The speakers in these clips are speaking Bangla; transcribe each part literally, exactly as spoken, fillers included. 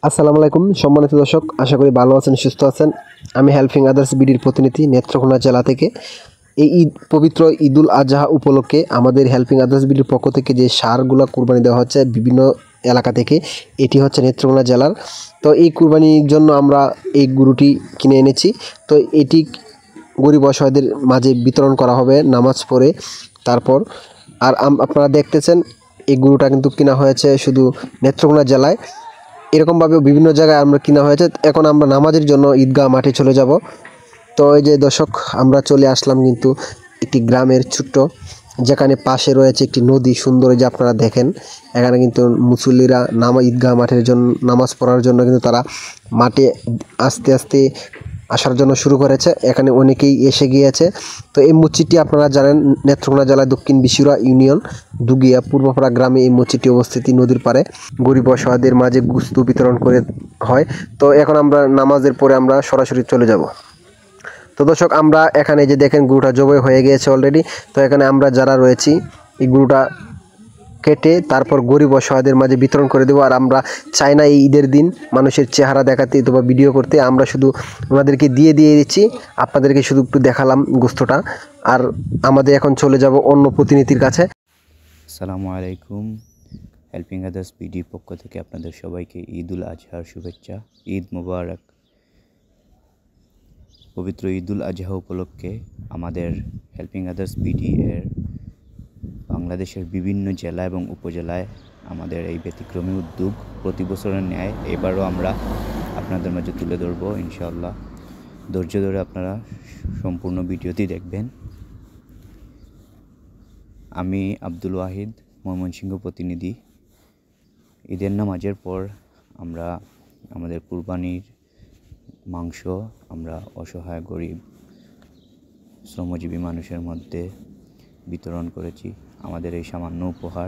আসসালামু আলাইকুম সম্মানিত দর্শক, আশা করি ভালো আছেন, সুস্থ আছেন। আমি হেল্পিং আদার্স বিডির প্রতিনিধি নেত্রকোনা জেলা থেকে। এই ঈদ পবিত্র ঈদুল আজহা উপলক্ষে আমাদের হেল্পিং আদার্স বিডির পক্ষ থেকে যে সারগুলো কুরবানি দেওয়া হচ্ছে বিভিন্ন এলাকা থেকে, এটি হচ্ছে নেত্রকোনা জেলার। তো এই কুরবানির জন্য আমরা এই গরুটি কিনে এনেছি। তো এটি গরিব অসহায়দের মাঝে বিতরণ করা হবে নামাজ পড়ে। তারপর আর আপনারা দেখতেছেন এই গরুটা কিন্তু কিনা হয়েছে শুধু নেত্রকোনা জেলায়, এরকমভাবে বিভিন্ন জায়গায় আমরা কিনা হয়েছে। এখন আমরা নামাজের জন্য ঈদগাহ মাঠে চলে যাব। তো এই যে দর্শক, আমরা চলে আসলাম কিন্তু একটি গ্রামের ছোট্ট, যেখানে পাশে রয়েছে একটি নদী সুন্দর, যে আপনারা দেখেন এখানে কিন্তু মুসল্লিরা নামা ঈদগাহ মাঠের জন্য নামাজ পড়ার জন্য কিন্তু তারা মাঠে আস্তে আস্তে আসার জন্য শুরু করেছে। এখানে অনেকেই এসে গিয়েছে। তো এই মসজিদটি আপনারা জানেন নেত্রকোনা জেলায় দক্ষিণ বিশিরা ইউনিয়ন দুগিয়া পূর্বপাড়া গ্রামে এই মসজিদটি অবস্থিত। নদীর পাড়ে গরিব অসহায়দের মাঝে গুস্তু বিতরণ করে হয়। তো এখন আমরা নামাজের পরে আমরা সরাসরি চলে যাব। তো দর্শক, আমরা এখানে যে দেখেন গরুটা জবাই হয়ে গিয়েছে অলরেডি। তো এখানে আমরা যারা রয়েছি এই গরুটা কেটে তারপর গরিব অসহায়দের মাঝে বিতরণ করে দেবো। আর আমরা চাই না এই ঈদের দিন মানুষের চেহারা দেখাতে অথবা ভিডিও করতে, আমরা শুধু ওনাদেরকে দিয়ে দিয়ে দিচ্ছি, আপনাদেরকে শুধু একটু দেখালাম গোস্তটা। আর আমাদের এখন চলে যাব অন্য প্রতিনিধির কাছে। আসসালামু আলাইকুম। হেল্পিং আদার্স বিডি পক্ষ থেকে আপনাদের সবাইকে ঈদুল আজহার শুভেচ্ছা। ঈদ মোবারক। পবিত্র ঈদুল আজহা উপলক্ষে আমাদের হেল্পিং আদার্স বিডি এর বাংলাদেশের বিভিন্ন জেলা এবং উপজেলায় আমাদের এই ব্যতিক্রমী উদ্যোগ প্রতি বছরের ন্যায় এবারও আমরা আপনাদের মাঝে তুলে ধরবো ইনশাআল্লাহ। ধৈর্য ধরে আপনারা সম্পূর্ণ ভিডিওটি দেখবেন। আমি আব্দুল ওয়াহিদ, ময়মনসিংহ প্রতিনিধি। ঈদের নামাজের পর আমরা আমাদের কুরবানির মাংস আমরা অসহায় গরিব শ্রমজীবী মানুষের মধ্যে বিতরণ করেছি। আমাদের এই সামান্য উপহার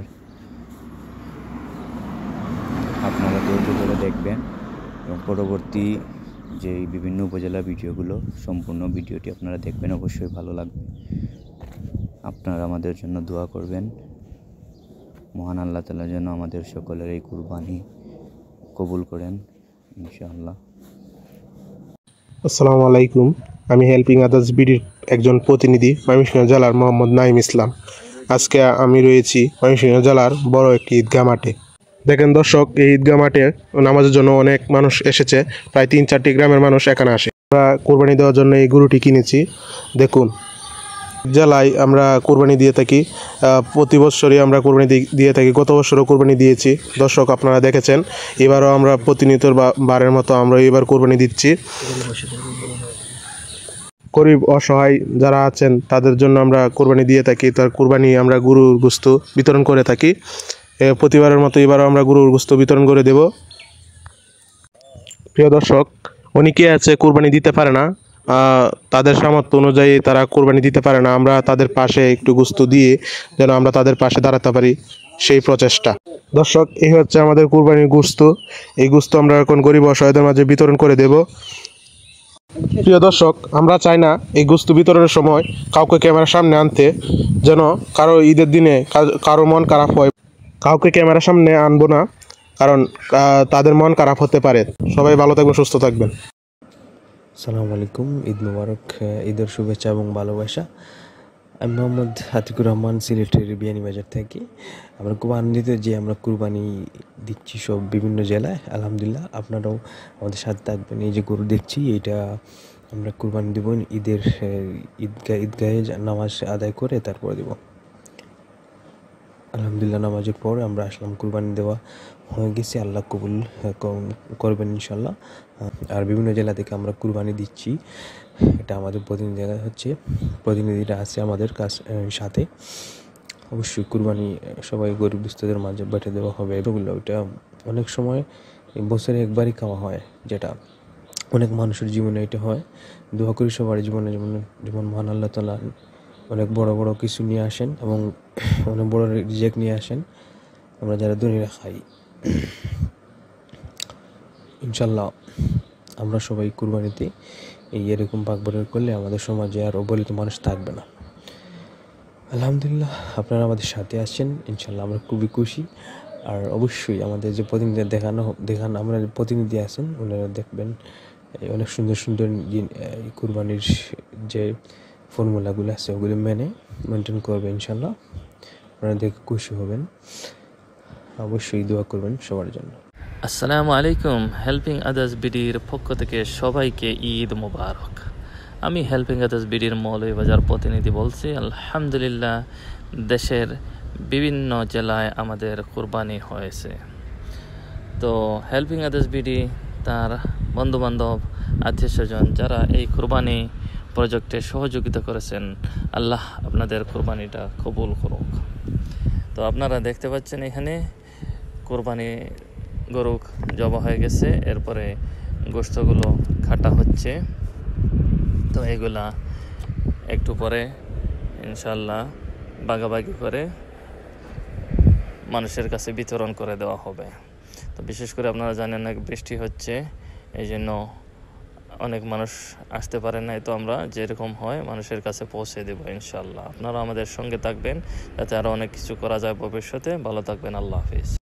আপনারা ধৈর্য ধরে দেখবেন এবং পরবর্তী যে বিভিন্ন উপজেলা ভিডিওগুলো সম্পূর্ণ ভিডিওটি আপনারা দেখবেন, অবশ্যই ভালো লাগবে। আপনারা আমাদের জন্য দোয়া করবেন। মহান আল্লাহ তাআলা যেন আমাদের সকলের এই কুরবানি কবুল করেন ইনশাআল্লাহ। আসসালামু আলাইকুম। আমি হেল্পিং আদার্স বিডির একজন প্রতিনিধি ময়মনসিংহ জেলার মোহাম্মদ নাইম ইসলাম। আজকে আমি রয়েছি ময়মনসিংহ জেলার বড় একটি ঈদগাহ মাঠে। দেখেন দর্শক, এই ঈদগাহ মাঠে নামাজের জন্য অনেক মানুষ এসেছে, প্রায় তিন চারটি গ্রামের মানুষ এখানে আসে। আমরা কোরবানি দেওয়ার জন্য এই গরুটি কিনেছি। দেখুন, জেলায় আমরা কোরবানি দিয়ে থাকি, প্রতি বছরই আমরা কোরবানি দিয়ে থাকি। গত বছরও কোরবানি দিয়েছি। দর্শক, আপনারা দেখেছেন। এবারও আমরা প্রতিনিয়ত বারের মতো আমরা এবার কোরবানি দিচ্ছি। গরিব অসহায় যারা আছেন তাদের জন্য আমরা কোরবানি দিয়ে থাকি। তার কোরবানি আমরা গরুর গোশত বিতরণ করে থাকি। প্রতিবারের মতো এবারও আমরা গরুর গোশত বিতরণ করে দেব। প্রিয় দর্শক, অনেকে আছে কোরবানি দিতে পারে না, তাদের সামর্থ্য অনুযায়ী তারা কোরবানি দিতে পারে না। আমরা তাদের পাশে একটু গোশত দিয়ে যেন আমরা তাদের পাশে দাঁড়াতে পারি, সেই প্রচেষ্টা। দর্শক, এই হচ্ছে আমাদের কোরবানির গোশত। এই গোশত আমরা এখন গরিব অসহায়দের মাঝে বিতরণ করে দেব। প্রিয় দর্শক, আমরা চাই না এই গোশত বিতরণের সময় কাউকে ক্যামেরার সামনে আনতে, যেন কারো ঈদের দিনে কারো মন খারাপ হয়। কাউকে ক্যামেরার সামনে আনবো না, কারণ তাদের মন খারাপ হতে পারে। সবাই ভালো থাকবেন, সুস্থ থাকবেন। আসসালামু আলাইকুম। ঈদ মোবারক, ঈদের শুভেচ্ছা এবং ভালোবাসা। আমি মোহাম্মদ আতিকুর রহমান, সিলেটের বিয়ানীবাজার থেকে। আমরা খুব আনন্দিত যে আমরা কুরবানি দিচ্ছি সব বিভিন্ন জেলায়। আলহামদুলিল্লাহ, আপনারাও আমাদের সাথে থাকবেন। এই যে গরু দেখছি, এইটা আমরা কুরবানি দেব ঈদের ঈদগাহ ঈদগাহে নামাজ আদায় করে তারপরে দেব। আলহামদুলিল্লাহ, নামাজের পর আমরা আসলাম, কুরবানি দেওয়া হয়ে গেছে। আল্লাহ কবুল করবেন ইনশাল্লাহ। আর বিভিন্ন জেলা থেকে আমরা কুরবানি দিচ্ছি। এটা আমাদের প্রতিনিধিরা হচ্ছে প্রতিনিধিরা আছে আমাদের কাছ সাথে। অবশ্যই কুরবানি সবাই গরিব দুস্থদের মাঝে বেটে দেওয়া হবে। এগুলো ওইটা অনেক সময় বছরে একবারই খাওয়া হয়, যেটা অনেক মানুষের জীবনে এটা হয়। দোয়া করি সবার জীবনে যেমন যেমন মহান আল্লাহ তাআলা অনেক বড় বড় কিছু নিয়ে আসেন এবং অনেক বড় রিজেক্ট নিয়ে আসেন, আমরা যারা দুনিয়া খাই। ইনশাল্লাহ আমরা সবাই কুরবানিতে এই এরকম পাকবরণ করলে আমাদের সমাজে আর অবহেলিত মানুষ থাকবে না। আলহামদুলিল্লাহ, আপনারা আমাদের সাথে আছেন, ইনশাল্লাহ আমরা খুবই খুশি। আর অবশ্যই আমাদের যে প্রতিনিধি দেখানো দেখান আমরা প্রতিনিধি আছেন ওনারা দেখবেন এই অনেক সুন্দর সুন্দর কুরবানির যে ফর্মুলাগুলো আছে ওগুলো মেনে মেনটেন করবে ইনশাল্লাহ। আপনারা দেখে খুশি হবেন, অবশ্যই দোয়া করবেন সবার জন্য। আসসালামু আলাইকুম। হেল্পিং আদার্স বিডির পক্ষ থেকে সবাইকে ঈদ মোবারক। আমি হেল্পিং আদার্স বিডির মৌলভীবাজার প্রতিনিধি বলছি। আলহামদুলিল্লাহ, দেশের বিভিন্ন জেলায় আমাদের কুরবানি হয়েছে। তো হেল্পিং আদার্স বিডি তার বন্ধুবান্ধব আত্মীয় স্বজন যারা এই কুরবানি প্রজেক্টে সহযোগিতা করেছেন, আল্লাহ আপনাদের কুরবানিটা কবুল করুক। তো আপনারা দেখতে পাচ্ছেন এখানে কুরবানি গরু জবা হয়ে গেছে, এরপরে গোশতগুলো কাটা হচ্ছে। তো এগুলা একটু পরে ইনশাল্লাহ ভাগাভাগি করে মানুষের কাছে বিতরণ করে দেওয়া হবে। তো বিশেষ করে আপনারা জানেন না বৃষ্টি হচ্ছে, এই জন্য অনেক মানুষ আসতে পারে না। তো আমরা যেরকম হয় মানুষের কাছে পৌঁছে দেব ইনশাল্লাহ। আপনারা আমাদের সঙ্গে থাকবেন যাতে আরও অনেক কিছু করা যায় ভবিষ্যতে। ভালো থাকবেন, আল্লাহ হাফিজ।